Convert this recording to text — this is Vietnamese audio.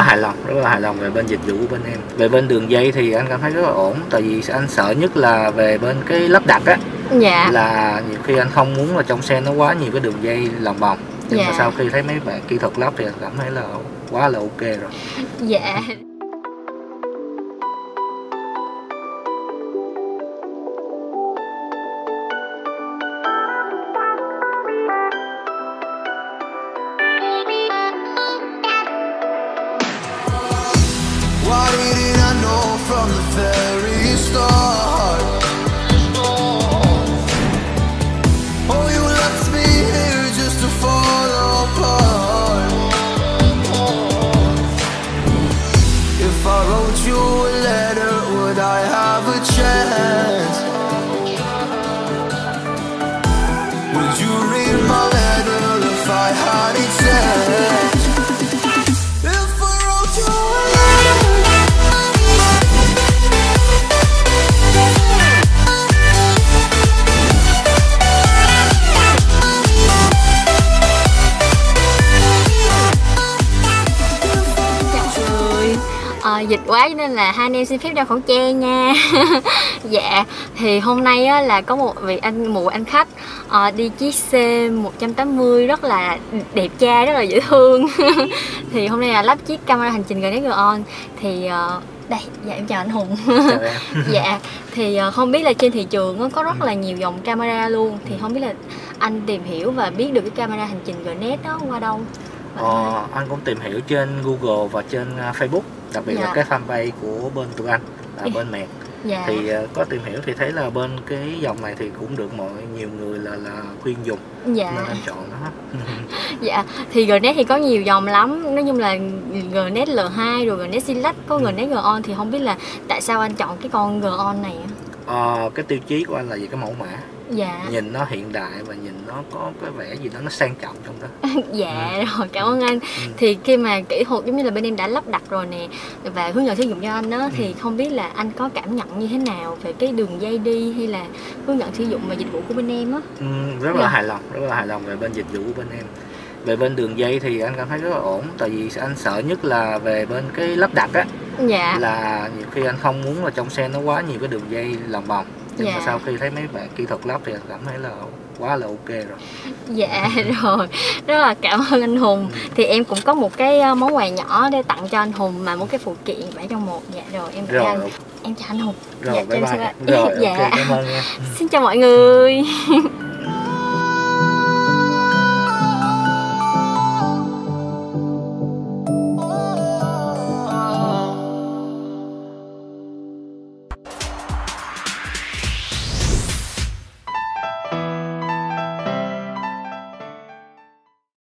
rất là hài lòng về bên dịch vụ của bên em. Về bên đường dây thì anh cảm thấy rất là ổn, tại vì anh sợ nhất là về bên cái lắp đặt á. Dạ. Là nhiều khi anh không muốn là trong xe nó quá nhiều cái đường dây lòng vòng, nhưng mà sau khi thấy mấy bạn kỹ thuật lắp thì anh cảm thấy là quá là ok rồi. Dạ. Why didn't I know from the very start? Oh, you left me here just to fall apart. If I wrote you a letter, would I have a chance? Would you read my letter if I had it sent? If I wrote you a letter. Dịch quá cho nên là hai anh em xin phép đeo khẩu trang nha. Dạ, thì hôm nay á, là có một vị anh khách đi chiếc C180 rất là đẹp trai, rất là dễ thương. Thì hôm nay là lắp chiếc camera hành trình GNET Go-on. Thì đây, dạ em chào anh Hùng. Chào em. Dạ, thì không biết là trên thị trường có rất là nhiều dòng camera luôn. Thì không biết là anh tìm hiểu và biết được cái camera hành trình GNET đó qua đâu? Anh cũng tìm hiểu trên Google và trên Facebook, đặc biệt là cái fanpage của bên tụi anh là bên Mẹt. Dạ. Thì có tìm hiểu thì thấy là bên cái dòng này thì cũng được nhiều người là khuyên dùng. Dạ. Nên anh chọn nó. Dạ, thì GNET thì có nhiều dòng lắm, nói chung là GNET L2 rồi GNET Select, có GNET Go-on, thì không biết là tại sao anh chọn cái con Go-on này? Cái tiêu chí của anh là gì? Cái mẫu mã. Dạ. Nhìn nó hiện đại và nhìn nó có cái vẻ gì đó nó sang trọng trong đó. Dạ rồi, cảm ơn anh. Thì khi mà kỹ thuật giống như là bên em đã lắp đặt rồi nè và hướng dẫn sử dụng cho anh đó, thì không biết là anh có cảm nhận như thế nào về cái đường dây đi hay là hướng dẫn sử dụng và dịch vụ của bên em á? Rất là hài lòng về bên dịch vụ của bên em. Về bên đường dây thì anh cảm thấy rất là ổn, tại vì anh sợ nhất là về bên cái lắp đặt á. Dạ. Là nhiều khi anh không muốn là trong xe nó quá nhiều cái đường dây lòng vòng, nhưng mà sau khi thấy mấy bạn kỹ thuật lắp thì anh cảm thấy là quá là ok rồi. Dạ rồi, rất là cảm ơn anh Hùng. Thì em cũng có một cái món quà nhỏ để tặng cho anh Hùng, mà một cái phụ kiện 7 trong 1. Dạ rồi, em chào anh. Em chào anh Hùng. Rồi, dạ, bye bye. Rồi, dạ. Okay, cảm ơn nha. Xin chào mọi người.